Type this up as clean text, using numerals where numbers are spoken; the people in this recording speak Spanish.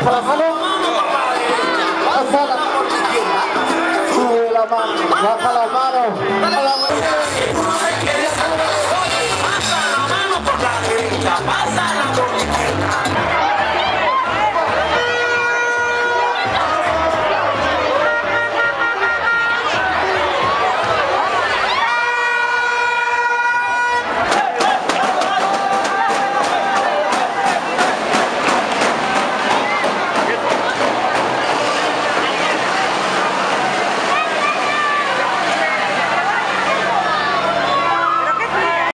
baja la mano, alza la mano por la izquierda, sube la mano, baja la mano, a la mano. Pasa la mano por la derecha, pasa la